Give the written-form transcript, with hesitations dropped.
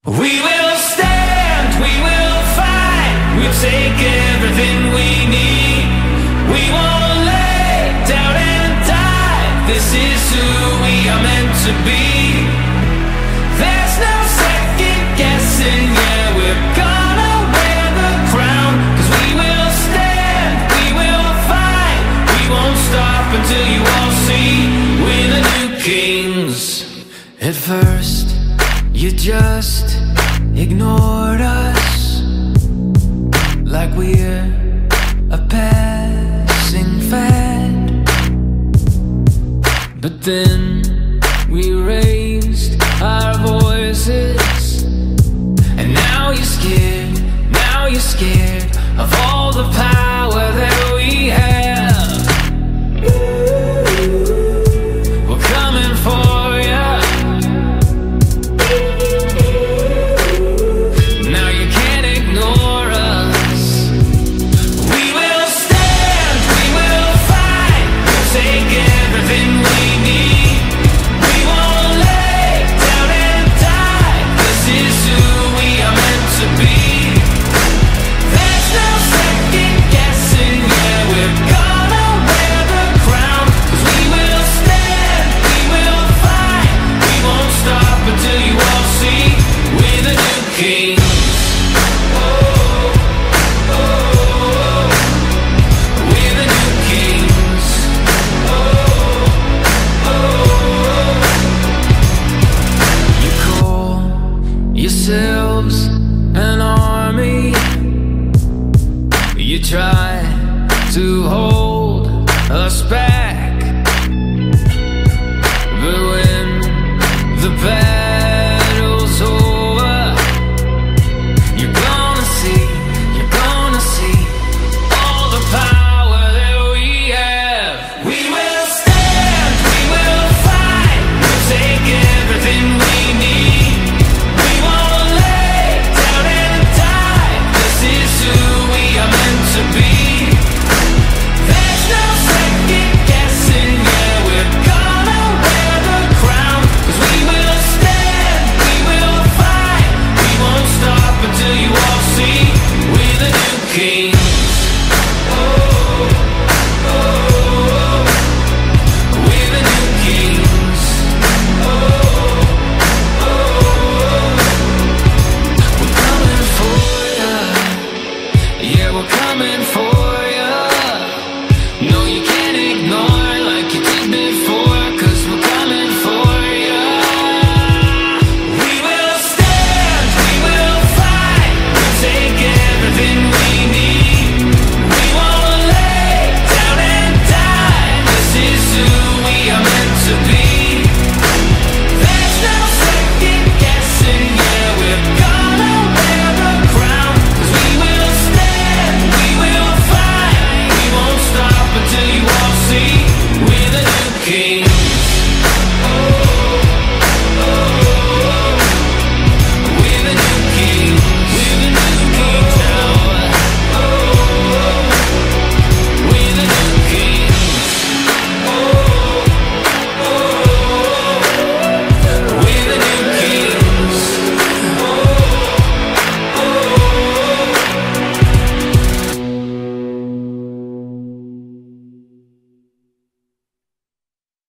We will stand, we will fight, we'll take everything we need. We won't lay down and die, this is who we are meant to be. There's no second guessing, yeah, we're gonna wear the crown. 'Cause we will stand, we will fight, we won't stop until you all see we're the new kings. At first, you just ignored us, like we're a passing fad. But then we raised our voices, and now you're scared of all the power that we have. We're coming for you. Now you can't ignore us. We will stand, we will fight, we'll take everything we need. We won't lay down and die, this is who we are meant to be. There's no second guessing, yeah, we're gonna wear the crown. 'Cause we will stand, we will fight, we won't stop until you all see we're the new kings. Oh, oh, oh, we're the new kings. Oh, oh, you call yourselves an army. You try to hold us back, but when the past